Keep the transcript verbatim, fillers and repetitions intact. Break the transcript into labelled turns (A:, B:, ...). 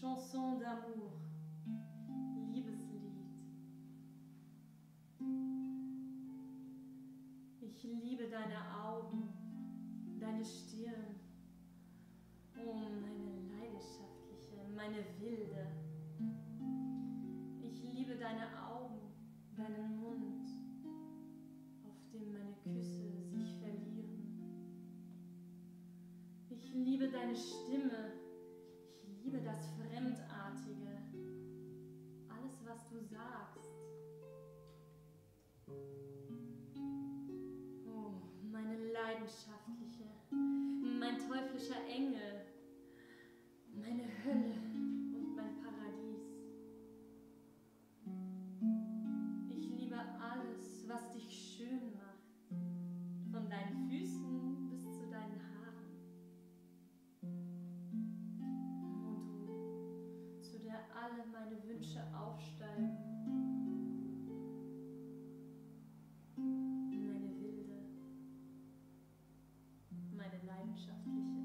A: Chanson d'amour, Liebeslied. Ich liebe deine Augen, deine Stirn, oh meine leidenschaftliche, meine wilde. Ich liebe deine Augen, deinen Mund, auf dem meine Küsse sich verlieren. Ich liebe deine Stimme, ich liebe das Fremdartige, alles was du sagst. Oh, meine leidenschaftliche, mein teuflischer Engel, meine Hölle und mein Paradies. Ich liebe alles, was dich schön macht, von deinen Füßen bis zu deinen Haaren. Und du, zu der alle meine Wünsche aufsteigen. Meine wilde, meine leidenschaftliche.